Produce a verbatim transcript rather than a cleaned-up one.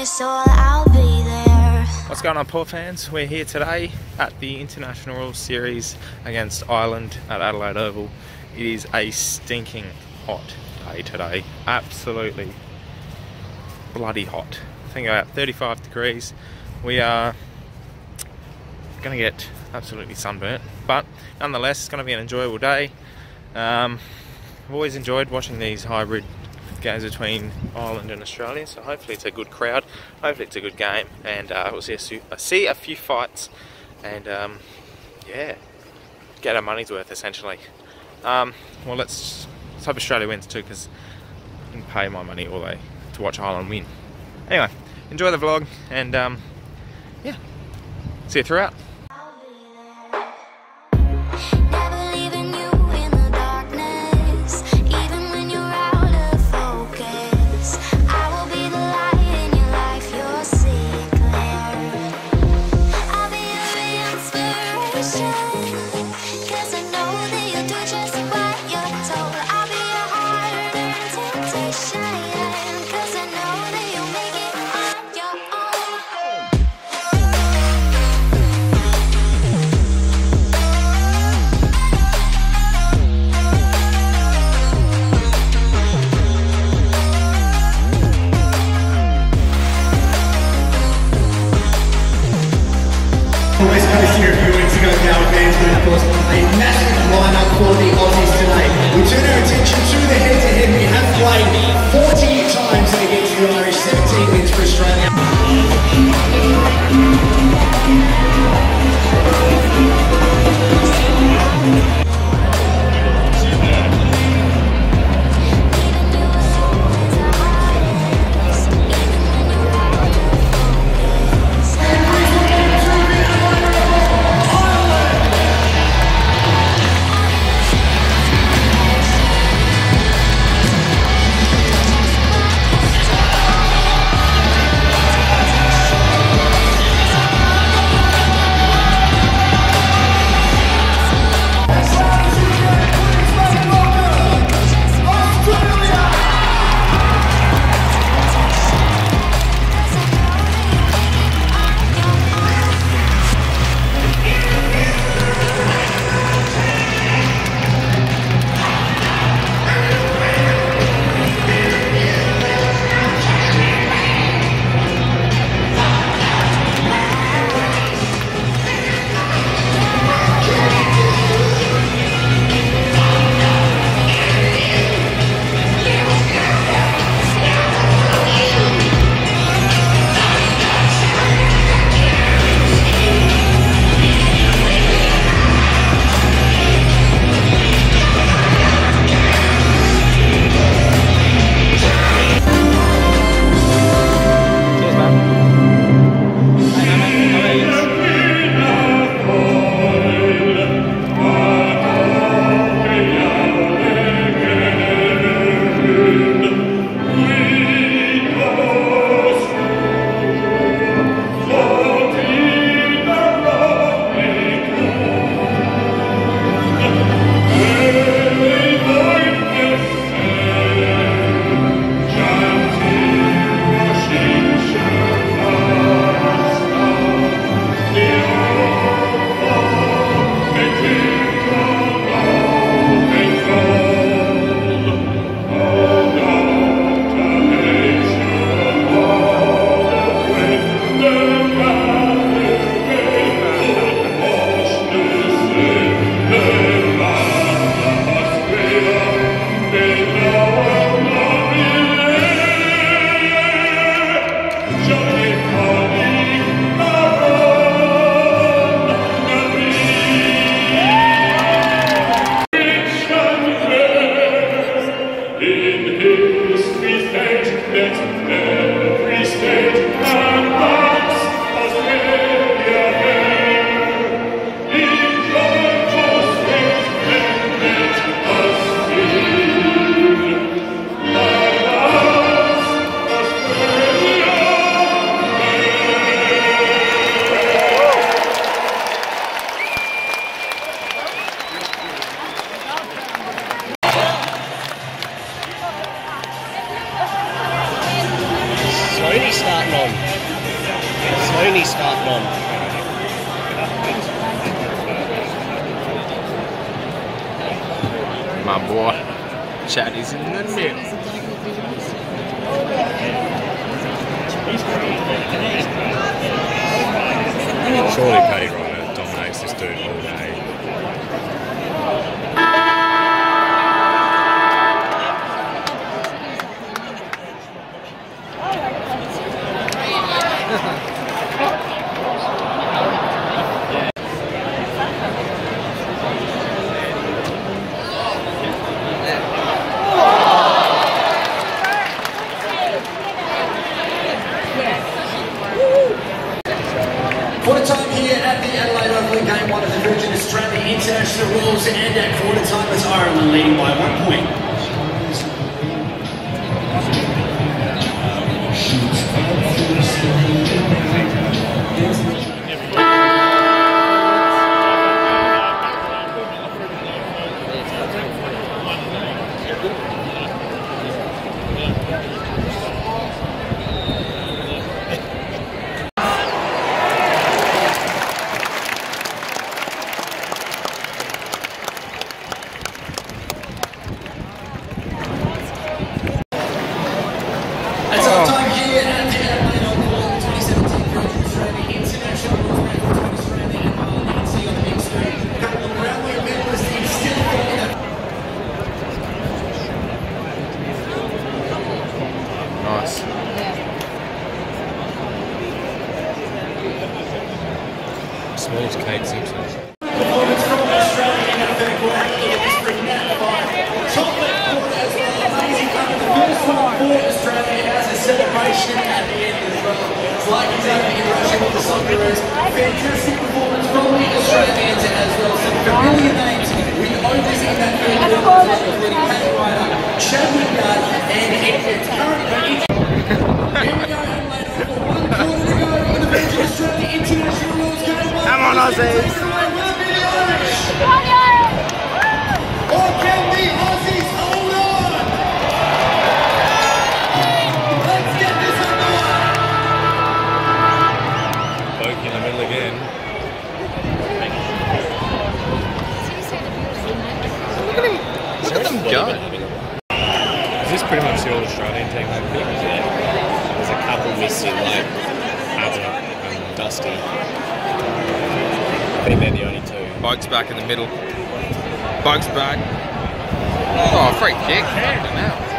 your soul, I'll be there. What's going on, Paw fans? We're here today at the International Series against Ireland at Adelaide Oval. It is a stinking hot day today. Absolutely bloody hot. I think about thirty-five degrees. We are going to get absolutely sunburnt, but nonetheless it's going to be an enjoyable day. Um, I've always enjoyed watching these hybrid games between Ireland and Australia, so hopefully it's a good crowd, hopefully it's a good game, and uh, we'll see a, see a few fights and um, yeah, get our money's worth essentially. Um, well, let's, let's hope Australia wins too, because I can pay my money all day to watch Ireland win. Anyway, enjoy the vlog, and um, yeah, see you throughout. West Coast here a few weeks ago now advanced, but of course a massive lineup for the Aussies today. We turn our attention to the head-to-head. We have played forty times against the Irish, seventeen wins for Australia. Sony starting on. Sony starting on. My boy, Chad is in the middle. Surely Cody Ryder dominates this dude all day. Quarter time here at the Adelaide Oval, game one of the Virgin Australia International Rules, and at quarter time it's Ireland leading by one point. It's our time here at the Adelaide Oval, twenty seventeen Virgin Australia International Rules match between Australia and Ireland. You can see on the big screen a couple of railway medalist teams still forming up. Nice. Small as Kate Simpson. Performance from Australia in that third quarter. Have a look at this three now five. Top left corner as well. Amazing cover. The first one for Australia has a celebration at the end as well. It's like he's over in Russia with the Socceroos. Fantastic performance from the Australians as well. Some familiar names with overs in that third quarter, including Cody Ryder, Chadwick Yard, and Edward Curran. Here we go, Adelaide Oval. One quarter to go in the Virgin Australia International Rules game. Come on, Aussies! Or can the Aussies hold on? Let's get this underway. Poke in the middle again. Look at him! Look at them go! Is this pretty much the all Australian team they picked? There's a couple missing, like Abba and Dusty. I think they're the only two. Bug's back in the middle. Bug's back. Oh, free kick. Fucking hell.